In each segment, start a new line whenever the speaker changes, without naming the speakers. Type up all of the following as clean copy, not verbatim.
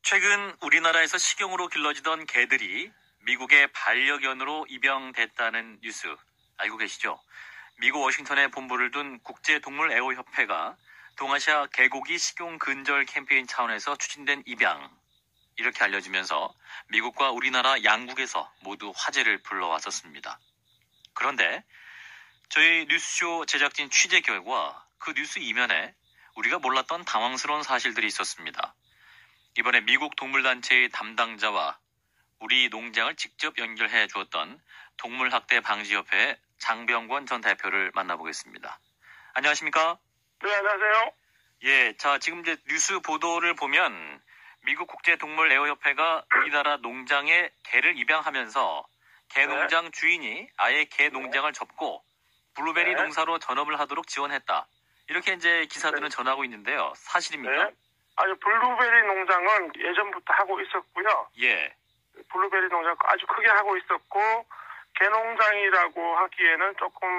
최근 우리나라에서 식용으로 길러지던 개들이 미국의 반려견으로 입양됐다는 뉴스 알고 계시죠? 미국 워싱턴에 본부를 둔 국제동물애호협회가 동아시아 개고기 식용 근절 캠페인 차원에서 추진된 입양, 이렇게 알려지면서 미국과 우리나라 양국에서 모두 화제를 불러왔었습니다. 그런데 저희 뉴스쇼 제작진 취재 결과 그 뉴스 이면에 우리가 몰랐던 당황스러운 사실들이 있었습니다. 이번에 미국 동물단체의 담당자와 우리 농장을 직접 연결해 주었던 동물학대 방지협회의 장병권 전 대표를 만나보겠습니다. 안녕하십니까?
네, 안녕하세요.
예, 자, 지금 이제 뉴스 보도를 보면 미국 국제동물애호협회가 우리나라 농장에 개를 입양하면서 개 농장 주인이 아예 개 농장을 접고 블루베리 농사로 전업을 하도록 지원했다. 이렇게 이제 기사들은 전하고 있는데요. 사실입니까?
네. 아니, 블루베리 농장은 예전부터 하고 있었고요.
예.
블루베리 농장 아주 크게 하고 있었고, 개 농장이라고 하기에는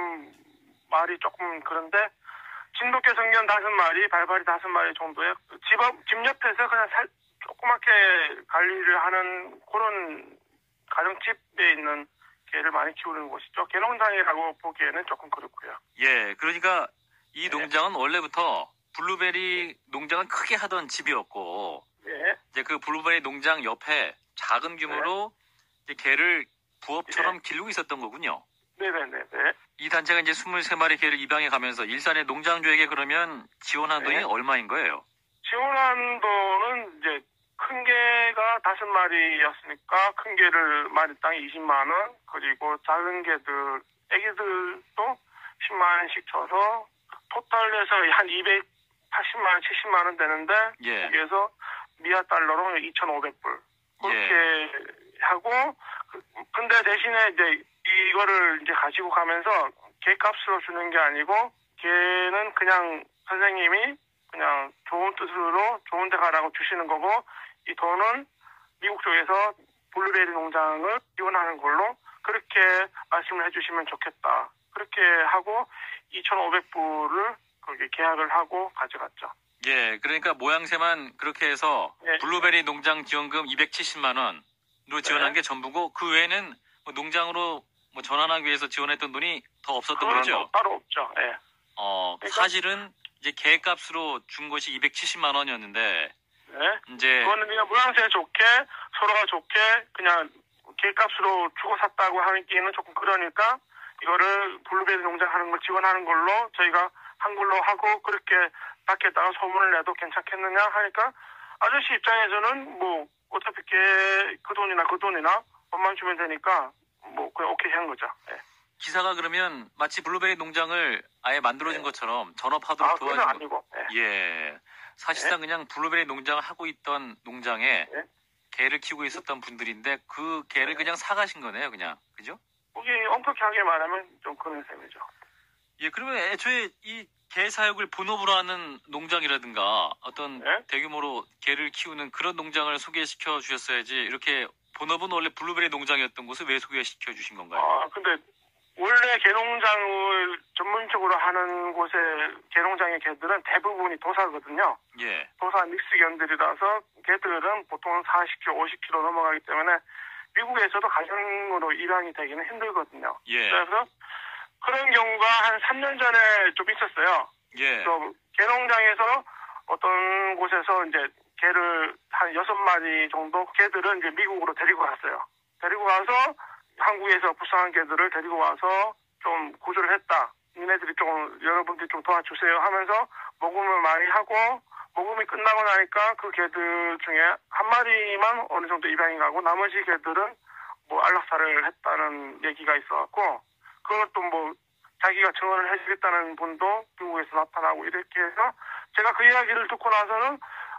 말이 조금 그런데, 진돗개 성견 5마리, 발발이 5마리 정도의 집 옆에서 그냥 조그맣게 관리를 하는 그런 가정집에 있는 개를 많이 키우는 곳이죠. 개 농장이라고 보기에는 조금 그렇고요.
예, 그러니까 이 농장은 원래부터 블루베리 농장을 크게 하던 집이었고,
예.
이제 그 블루베리 농장 옆에 작은 규모로 이제 개를 부업처럼 기르고 있었던 거군요.
네네네.
이 단체가 이제 23마리 개를 입양해 가면서 일산의 농장주에게 그러면 지원한 돈이 얼마인 거예요?
지원한 돈은 이제 큰 개가 5마리였으니까 큰 개를 마리당 20만 원, 그리고 작은 개들, 애기들도 10만 원씩 쳐서 토탈해서 한 280만 원, 70만 원 되는데 여기에서 미아 달러로 2,500불 그렇게 하고, 근데 대신에 이제 이거를 이제 가지고 가면서 개값으로 주는 게 아니고, 개는 그냥 선생님이 그냥 좋은 뜻으로 좋은 데 가라고 주시는 거고, 이 돈은 미국 쪽에서 블루베리 농장을 지원하는 걸로 그렇게 말씀을 해주시면 좋겠다. 그렇게 하고 2,500불을 그렇게 계약을 하고 가져갔죠.
예, 그러니까 모양새만 그렇게 해서 블루베리 농장 지원금 270만 원으로 지원한 게 전부고, 그 외에는 뭐 농장으로 뭐 전환하기 위해서 지원했던 돈이 더 없었던 거죠?
따로 없죠. 예.
그러니까 사실은 이제 개값으로 준 것이 270만 원이었는데, 이제
그거는 그냥 모양새 좋게 서로가 좋게 그냥 개값으로 주고 샀다고 하기에는 조금 그러니까 이거를 블루베리 농장 하는 걸 지원하는 걸로 저희가 한 걸로 하고, 그렇게 밖에다가 소문을 내도 괜찮겠느냐 하니까 아저씨 입장에서는 뭐 어차피 그 돈이나 돈만 주면 되니까 뭐 그냥 오케이 한 거죠. 예.
기사가 그러면 마치 블루베리 농장을 아예 만들어준 것처럼 전업하도록 도와준
그건 아니고.
예. 사실상 그냥 블루베리 농장을 하고 있던 농장에 개를 키우고 있었던 분들인데 그 개를 그냥 사가신 거네요, 그냥. 그죠?
그게 엄격하게 말하면 좀 그런 셈이죠.
예, 그러면 애초에 이 개 사육을 본업으로 하는 농장이라든가 어떤 대규모로 개를 키우는 그런 농장을 소개시켜 주셨어야지, 이렇게 본업은 원래 블루베리 농장이었던 곳을 왜 소개시켜 주신 건가요?
근데 원래 개농장을 전문적으로 하는 곳의 개농장의 개들은 대부분이 도사거든요.
예.
도사 믹스견들이라서 개들은 보통 40kg, 50kg 넘어가기 때문에 미국에서도 가정으로 입양이 되기는 힘들거든요.
예.
그래서 그런 경우가 한 3년 전에 좀 있었어요.
예.
개농장에서 어떤 곳에서 이제 개를 한 6마리 정도 개들은 이제 미국으로 데리고 갔어요. 데리고 가서 한국에서 부상한 개들을 데리고 와서 좀 구조를 했다. 니네들이 여러분들이 좀 도와주세요 하면서 모금을 많이 하고, 모금이 끝나고 나니까 그 개들 중에 한 마리만 어느 정도 입양이 가고 나머지 개들은 뭐 안락사를 했다는 얘기가 있어갖고, 그것도 뭐 자기가 증언을 해주겠다는 분도 미국에서 나타나고 이렇게 해서 제가 그 이야기를 듣고 나서는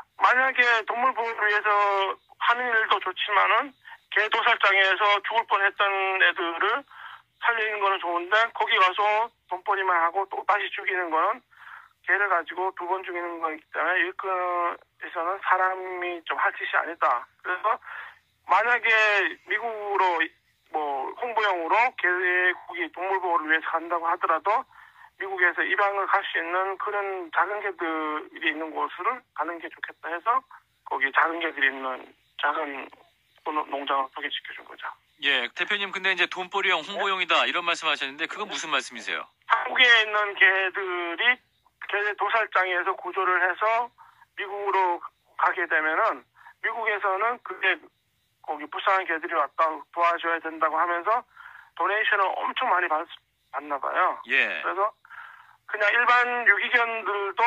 만약에 동물보호를 위해서 하는 일도 좋지만은 개 도살장에서 죽을 뻔했던 애들을 살리는 거는 좋은데 거기 가서 돈벌이만 하고 또 다시 죽이는 거는 개를 가지고 2번 죽이는 거기 때문에 일거에서는 사람이 좀 할 짓이 아니다. 그래서 만약에 미국으로 뭐 홍보용으로 개고기 동물보호를 위해서 간다고 하더라도 미국에서 입양을 갈 수 있는 그런 작은 개들이 있는 곳을 가는 게 좋겠다 해서 거기 작은 개들이 있는 작은 농장을 소개시켜준 거죠.
예, 대표님 근데 이제 돈벌이용 홍보용이다 이런 말씀하셨는데 그건 무슨 말씀이세요?
한국에 있는 개들이 개 도살장에서 구조를 해서 미국으로 가게 되면은 미국에서는 그게 거기 불쌍한 개들이 왔다 도와줘야 된다고 하면서 도네이션을 엄청 많이 받나 봐요.
예.
그래서 그냥 일반 유기견들도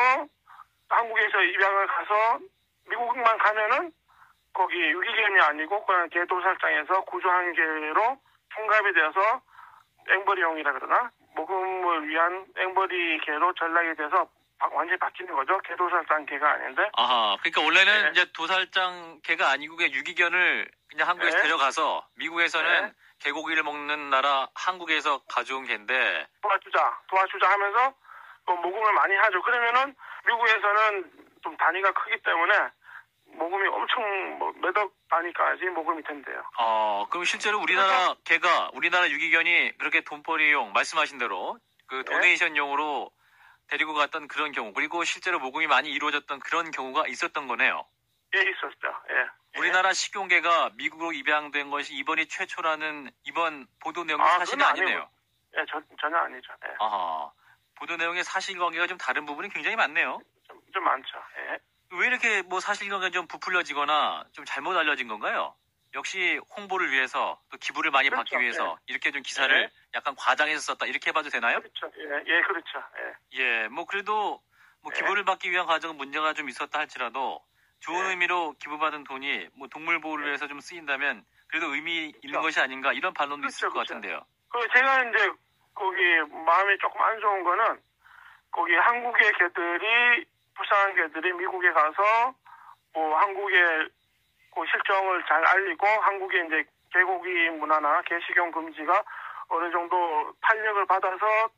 한국에서 입양을 가서 미국만 가면은 거기 유기견이 아니고 그냥 개 도살장에서 구조한 개로 총갑이 되어서 앵벌이용이라 그러나 모금을 위한 앵벌이 개로 전락이 돼서 완전히 바뀌는 거죠. 개 도살장 개가 아닌데.
아하, 그러니까 원래는
네.
이제 도살장 개가 아니고 그냥 유기견을 그냥 한국에서
네.
데려가서 미국에서는
네.
개고기를 먹는 나라 한국에서 가져온 개인데
도와주자 하면서 모금을 많이 하죠. 그러면은 미국에서는 좀 단위가 크기 때문에 모금이 엄청 몇억 단위까지 모금이 된대요.
그럼 실제로 우리나라 개가 우리나라 유기견이 그렇게 돈벌이용 말씀하신 대로 그 도네이션용으로 데리고 갔던 그런 경우 그리고 실제로 모금이 많이 이루어졌던 그런 경우가 있었던 거네요.
예, 있었죠. 예.
우리나라 식용개가 미국으로 입양된 것이 이번이 최초라는 이번 보도 내용이 사실이
그건
아니네요.
예, 전혀 아니죠. 예.
아하, 보도 내용의 사실관계가 좀 다른 부분이 굉장히 많네요.
좀 많죠. 예.
왜 이렇게 뭐 사실관계가 좀 부풀려지거나 좀 잘못 알려진 건가요? 역시 홍보를 위해서 또 기부를 많이
그렇죠.
받기 위해서 이렇게 좀 기사를 약간 과장해서 썼다 이렇게 봐도 되나요?
그렇죠. 예, 그렇죠. 예.
예, 뭐 그래도 뭐 기부를 받기 위한 과정은 문제가 좀 있었다 할지라도 좋은 의미로 기부받은 돈이 뭐 동물 보호를 위해서 좀 쓰인다면 그래도 의미 있는 것이 아닌가 이런 반론도 있을 것 같은데요.
제가 이제 거기 마음이 조금 안 좋은 거는 거기 한국의 개들이 불쌍한 개들이 미국에 가서 뭐 한국의 그 실정을 잘 알리고 한국의 이제 개고기 문화나 개식용 금지가 어느 정도 탄력을 받아서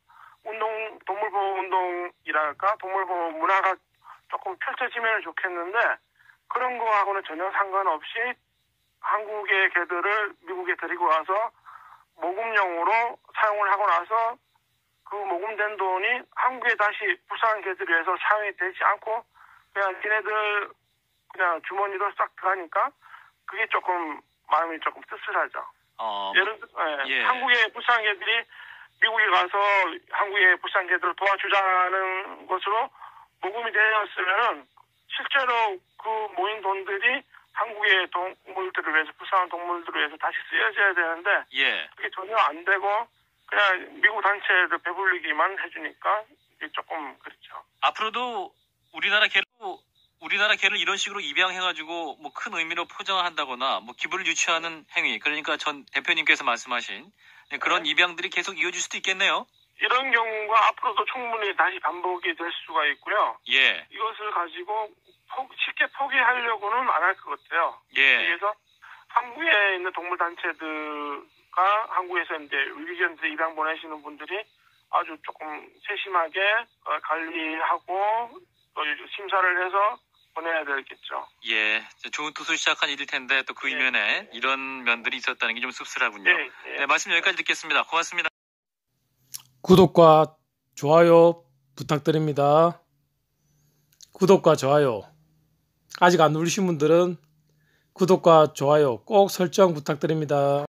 동물보호 운동이랄까 동물보호 문화가 조금 펼쳐지면 좋겠는데 그런 거하고는 전혀 상관없이 한국의 개들을 미국에 데리고 와서 모금용으로 사용을 하고 나서 그 모금된 돈이 한국에 다시 불쌍한 개들을 위해서 사용이 되지 않고 그냥 걔네들 그냥 주머니로 싹 들어가니까 그게 조금 마음이 조금 씁쓸하죠. 예를 들어 한국의 불쌍한 개들이 미국에 가서 한국의 불쌍한 개들을 도와주자는 것으로 모금이 되었으면은 실제로 그 모인 돈들이 한국의 동물들을 위해서 불쌍한 동물들을 위해서 다시 쓰여져야 되는데 그게 전혀 안 되고 그냥 미국 단체를 배불리기만 해주니까 이게 조금 그렇죠.
앞으로도 우리나라 개를 이런 식으로 입양해가지고 뭐 큰 의미로 포장한다거나 뭐 기부를 유치하는 행위 그러니까 전 대표님께서 말씀하신 그런 입양들이 계속 이어질 수도 있겠네요. 이런
경우가 앞으로도 충분히 다시 반복이 될 수가 있고요.
예.
이것을 가지고 쉽게 포기하려고는 안 할 것 같아요.
예.
그래서 한국에 있는 동물 단체들과 한국에서 이제 유기견들 입양 보내시는 분들이 아주 조금 세심하게 관리하고 또 심사를 해서 보내야 되겠죠.
예. 좋은 투수 시작한 일일 텐데 또 그 이면에 이런 면들이 있었다는 게 좀 씁쓸하군요. 네, 말씀 여기까지 듣겠습니다. 고맙습니다.
구독과 좋아요 부탁드립니다. 구독과 좋아요 아직 안 누르신 분들은 구독과 좋아요 꼭 설정 부탁드립니다.